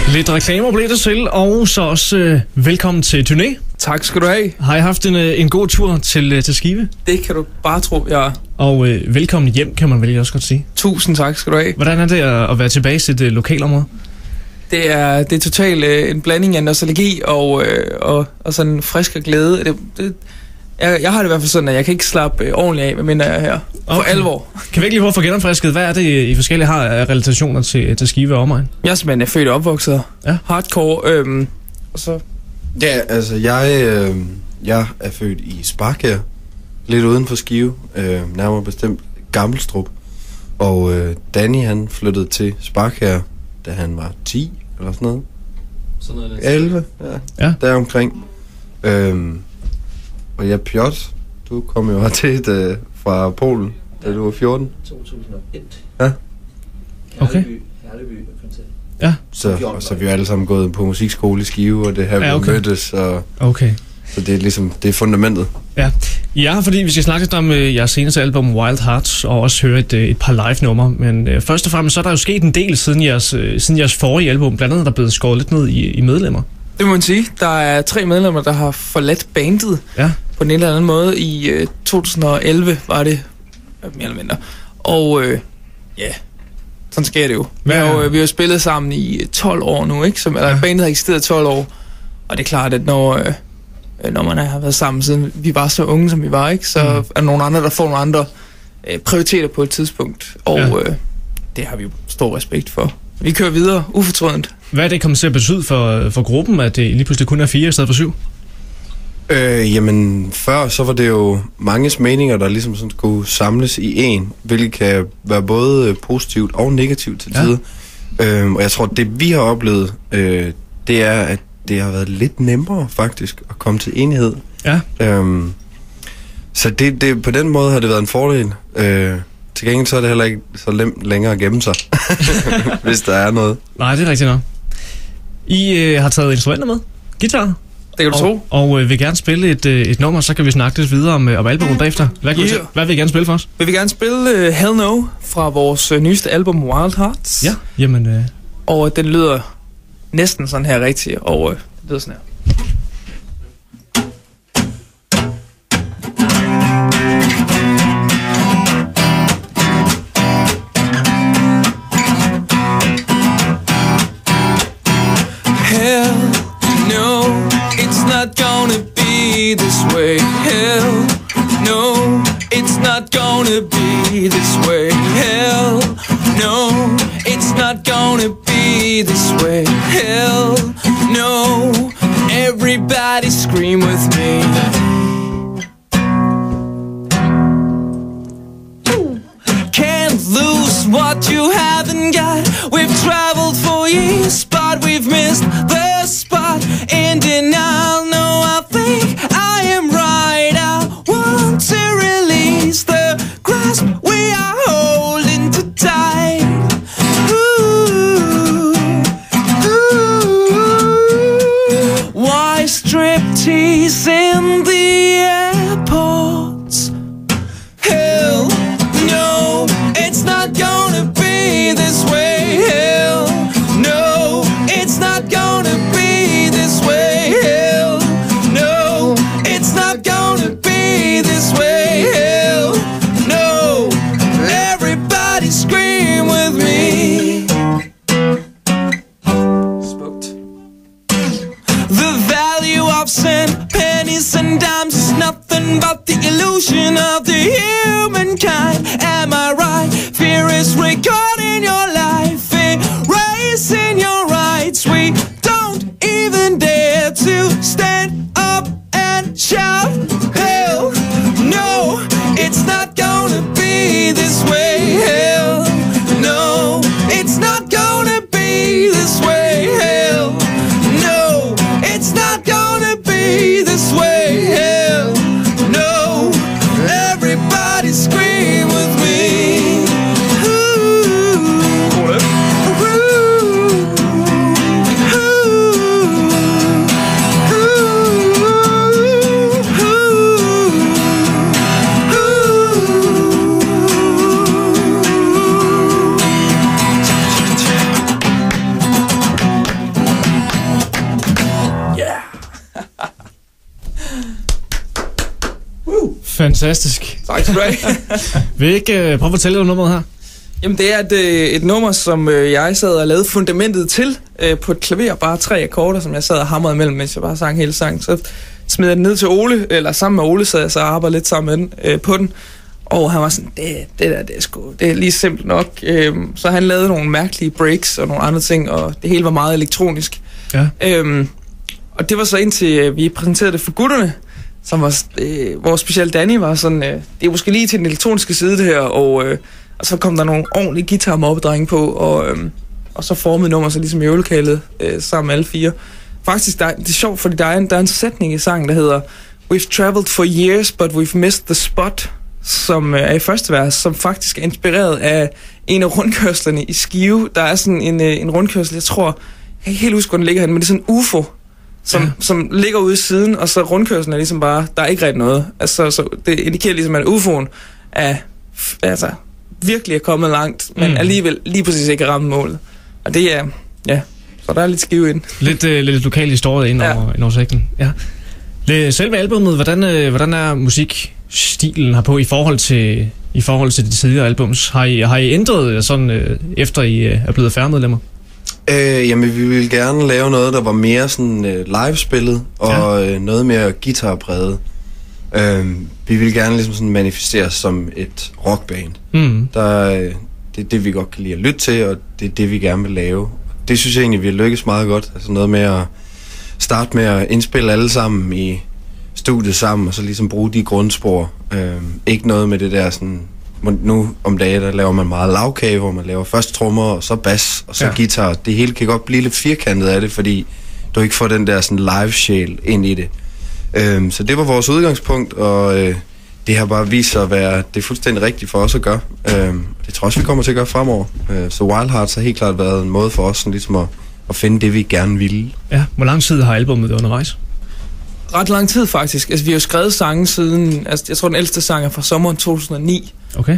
Lidt reklamer blev det til, og så også velkommen til turné. Tak skal du have. Har I haft en god tur til Skive? Det kan du bare tro, jeg er. Og velkommen hjem, kan man vel også godt sige. Tusind tak skal du have. Hvordan er det at være tilbage til det lokalområde? Det er totalt en blanding af nostalgi og sådan frisk og glæde. Jeg har det i hvert fald sådan, at jeg kan ikke slappe ordentligt af, medmindre jeg er her. For alvor. Kan vi ikke lige prøve at få genopfrisket? Hvad er det, I forskellige har af relationer til Skive og omegn? Jeg er simpelthen født og opvokset. Ja. Hardcore. Og så... Ja, altså jeg er født i Sparkær, lidt uden for Skive, nærmere bestemt Gammelstrup. Og Danny han flyttede til Sparkær, da han var 10 eller sådan noget. Sådan noget 11, ja. Deromkring. Og ja, Piotr, du kom jo hertil fra Polen, da du var 14. 2001. Ja. Okay. Herleby. Ja. Så vi er alle sammen gået på musikskole i Skive, og det her vi mødtes. Okay. Så det er ligesom, det er fundamentet. Ja, fordi vi skal snakke lidt om jeres seneste album Wild Hearts, og også høre et par live-numre. Men først og fremmest, så er der jo sket en del siden jeres forrige album. Blandt andet, der er blevet skåret lidt ned i medlemmer. Det må man sige. Der er 3 medlemmer, der har forladt bandet på en eller anden måde. I 2011 var det, mere eller mindre. Og sådan sker det jo. Vi har jo spillet sammen i 12 år nu, ikke? Bandet har eksisteret 12 år. Og det er klart, at når man har været sammen siden vi var så unge, som vi var, ikke? Så er der nogle andre, der får nogle andre prioriteter på et tidspunkt. Og det har vi jo stor respekt for. Vi kører videre, ufortrødent. Hvad er det kommet til at betyde for gruppen, at det lige pludselig kun er 4 i stedet for 7? Jamen, før så var det jo manges meninger, der ligesom sådan skulle samles i en, hvilket kan være både positivt og negativt til tider. Og jeg tror, det vi har oplevet, det er, at det har været lidt nemmere faktisk at komme til enighed. Ja. Så det på den måde har det været en fordel. Til gengæld så er det heller ikke så nemt længere at gemme sig, hvis der er noget. Nej, det er rigtigt nok. I har taget instrumenter med? Guitar? Det kan du tro. Og vil gerne spille et nummer, så kan vi snakke lidt videre om albumet bagefter. Hvad vil I gerne spille for os? Vil vi gerne spille Hell No fra vores nyeste album Wild Hearts. Ja, jamen... Og den lyder næsten sådan her rigtigt, og det lyder sådan her. This way, hell no, it's not gonna be this way, hell no, it's not gonna be this way, hell no, everybody scream with me. Can't lose what you haven't got. We've traveled for years, but we've missed the spot. In denial, no, I think I am right. I want to release the grasp we are holding too tight. Ooh, ooh. Why striptease in the airports? Hell no, it's not gonna be this way. Hell no, it's not gonna be this way. Hell no, it's not gonna be this way. Hell no, everybody scream with me. Spooked. The value of sin, pennies and dimes is nothing but the illusion of the humankind. Am I right? Fear is recording your life, erasing your rights. We don't even dare to stand up and shout. Hell no, it's not gonna be this way. Hell no, it's not gonna be this way. Hell no, it's not gonna be this way. Hell no, everybody scream with me. Ooh, ooh, ooh, ooh, ooh. Fantastisk. Tak skal du have. Vil I ikke prøve at fortælle dig nummeret her? Jamen, det er et nummer, som jeg sad og lavede fundamentet til på et klaver. Bare 3 akkorder, som jeg sad og hamrede imellem, mens jeg bare sang hele sangen. Så smed jeg den ned til Ole, eller sammen med Ole, så jeg så arbejdede lidt sammen med den på den. Og han var sådan, det er lige simpelt nok. Så han lavede nogle mærkelige breaks og nogle andre ting, og det hele var meget elektronisk. Ja. Og det var så indtil vi præsenterede det for gutterne, som var, hvor specielt Danny var sådan, det er måske lige til den elektroniske side det her, og så kom der nogle ordentlige guitar-mobbedrenge på, og så formede nummer så ligesom i øvelokalet sammen med alle 4. Faktisk, det er sjovt, fordi der er en sætning i sangen, der hedder We've traveled for years, but we've missed the spot, som er i første vers, som faktisk er inspireret af en af rundkørslerne i Skive. Der er sådan en rundkørsel, jeg tror, jeg kan ikke helt huske, hvor den ligger hen, men det er sådan en UFO, som ligger ude i siden, og så rundkørslen er ligesom bare, der er ikke rigtig noget. Altså, så det indikerer ligesom, at UFO'en er virkelig er kommet langt, men alligevel lige præcis ikke ramme målet. Og det er, så der er lidt Skive ind. Lidt lokal historie ind over sækken. Ja. Selve albumet, hvordan er musikstilen her på i forhold til de tidligere albums? Har I ændret sådan, efter I er blevet færgemedlemmer? Jamen, vi ville gerne lave noget, der var mere sådan live-spillet, og noget mere guitarpræget. Vi ville gerne ligesom sådan manifesteres som et rockband. Det er det, vi godt kan lide at lytte til, og det er det, vi gerne vil lave. Det synes jeg egentlig, vi har lykkes meget godt. Altså noget med at starte med at indspille alle sammen i studiet sammen, og så ligesom bruge de grundspor. Ikke noget med det der sådan... Nu om dagen, der laver man meget lavkage, hvor man laver først trommer, og så bas, og så guitar. Det hele kan godt blive lidt firkantet af det, fordi du ikke får den der sådan live-sjæl ind i det. Så det var vores udgangspunkt, og det har bare vist sig at være det fuldstændig rigtigt for os at gøre. Det tror også, vi kommer til at gøre fremover. Så Wild Hearts har helt klart været en måde for os sådan ligesom at finde det, vi gerne ville. Ja, hvor lang tid har albumet undervejs? Ret lang tid faktisk. Altså, vi har jo skrevet sange siden, altså, jeg tror den ældste sang er fra sommeren 2009. Okay.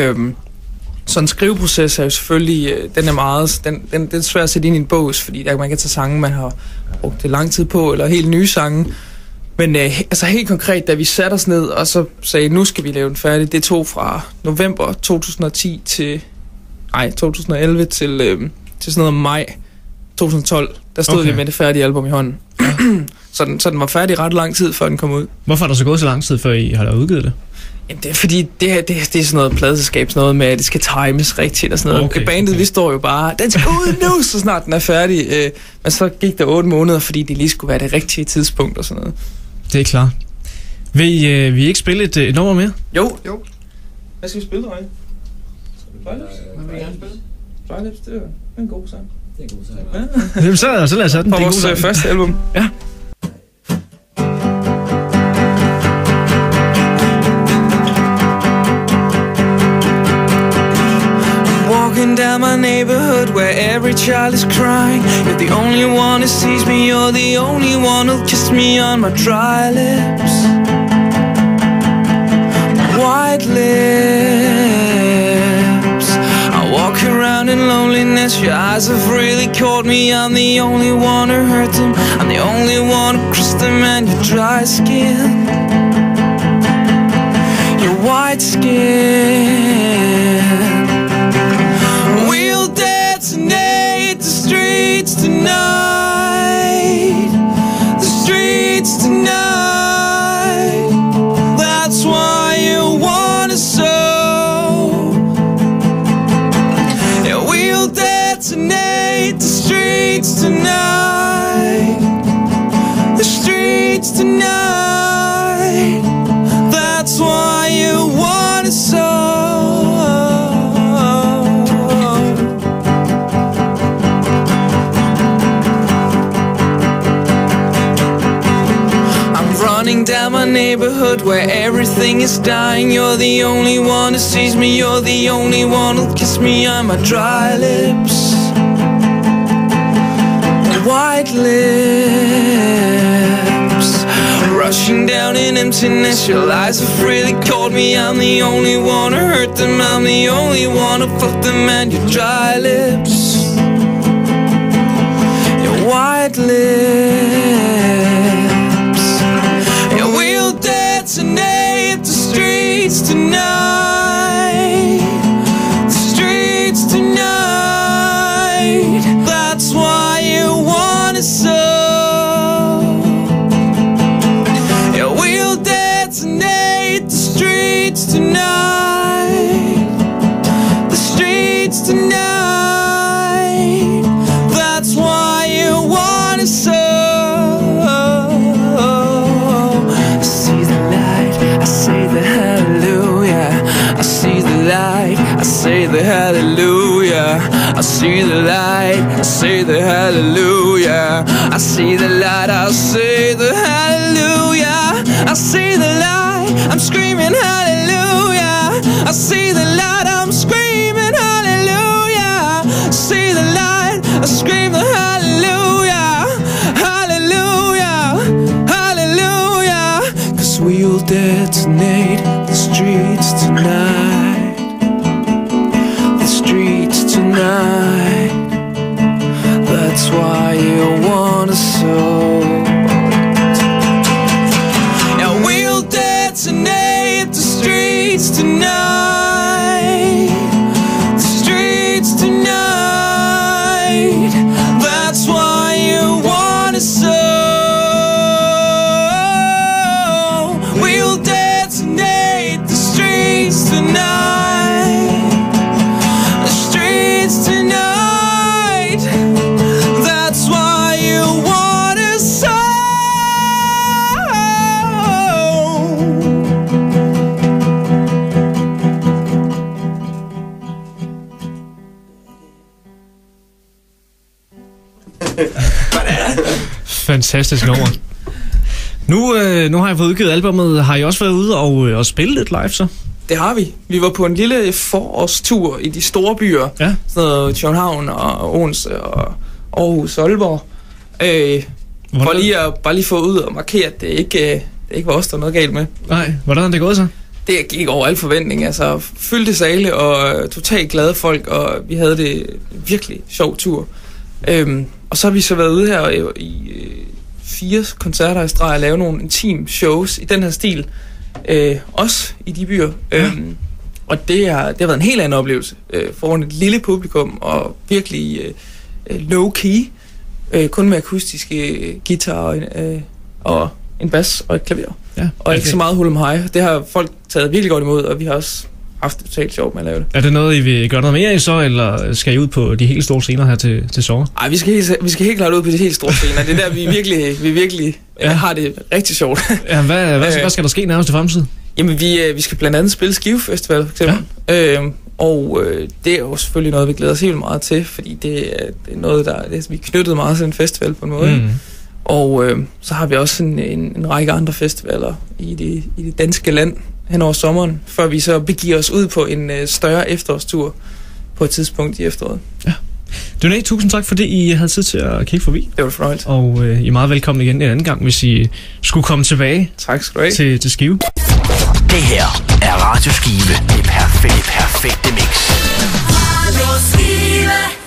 Så en skriveproces er jo selvfølgelig, den er meget, den er svært at sætte ind i en bås, fordi man kan tage sange, man har brugt det lang tid på, eller helt nye sange. Men altså helt konkret, da vi satte os ned, og så sagde, nu skal vi lave den færdig, det tog fra november 2011 til sådan noget maj 2012. Der stod vi med det færdige album i hånden. Så den var færdig ret lang tid, før den kom ud. Hvorfor er der så gået så lang tid, før I har udgivet det? Jamen, det er fordi, det er sådan noget pladeselskab, sådan noget med, at det skal times rigtigt og sådan noget. Okay, bandet, vi står jo bare, den skal ud nu, så snart den er færdig. Men så gik der 8 måneder, fordi det lige skulle være det rigtige tidspunkt og sådan noget. Det er klart. Vil I ikke spille et nummer mere? Jo. Hvad skal vi spille, Røgne? Flylips? Hvad vil I gerne spille? Flylips, det er en god sang. Det er en god sang. Jamen, så lad os have den. På vores første album. Ja. Walking down my neighborhood where every child is crying. You're the only one who sees me, you're the only one who'll kiss me on my dry lips. White lips. I walk around in loneliness, your eyes have really caught me. I'm the only one who hurt them, I'm the only one who kissed them. And your dry skin, your white skin. We'll dance tonight, the streets tonight, the streets tonight. That's why you want us so. Yeah, we'll dance tonight, the streets tonight, the streets tonight. That's why you want us so. Down my neighborhood where everything is dying. You're the only one who sees me, you're the only one who'll kiss me on my dry lips. White lips. Rushing down in emptiness, your lies have really caught me. I'm the only one who hurt them, I'm the only one who fucked them. And your dry lips, your white lips. Tonight at the street see the light, I say the hallelujah. I see the light, I say the hallelujah. I see the light, I'm screaming hallelujah. I see the light, I'm screaming hallelujah. I see the light, I scream the hallelujah. Hallelujah, hallelujah. 'Cause we'll detonate the streets tonight. The streets tonight. That's why you want us so. Yeah, we'll detonate the streets tonight. The streets tonight. That's why you want us so. We'll detonate the streets tonight. The streets tonight. That's why you want us so. Fantastisk nummer. Nu har jeg fået udgivet albumet. Har I også været ude og spille lidt live så? Det har vi. Vi var på en lille forårstur i de store byer. Ja. Sådan noget København og Odense og Aarhus og Aalborg. Bare lige få ud og markere, at det ikke var os, der var noget galt med. Nej, hvordan er det gået så? Det gik over al forventning. Altså, fyldte sale og totalt glade folk, og vi havde det virkelig sjov tur. Og så har vi så været ude her i 4 koncerter i streg og lave nogle intim shows i den her stil. Også i de byer. Og det har været en helt anden oplevelse foran et lille publikum og virkelig low-key. Kun med akustiske guitar og en bas og et klaver. Ja, og ikke så meget hul om hej. Det har folk taget virkelig godt imod, og vi har også haft det totalt sjovt med at lave det. Er det noget, I vil gøre noget mere i så, eller skal I ud på de helt store scener her til sommer? Nej, vi skal helt klart ud på de helt store scener. Det er der, vi virkelig har det rigtig sjovt. Ja, hvad skal der ske nærmest i fremtiden? Jamen, vi skal blandt andet spille Skive Festival, for eksempel. Ja. Det er jo selvfølgelig noget, vi glæder os helt meget til, fordi det er noget, vi er knyttet meget til en festival på en måde. Mm. Og så har vi også en række andre festivaler i det danske land hen over sommeren, før vi så begiver os ud på en større efterårstur på et tidspunkt i efteråret. Ja. Doné, tusind tak, fordi I havde tid til at kigge forbi. Det var fornøjelse. Og I er meget velkommen igen en anden gang, hvis I skulle komme tilbage. Tak skal du have. Til Skive. Det her er Radio Skive. Det perfekte mix. Radio Skive.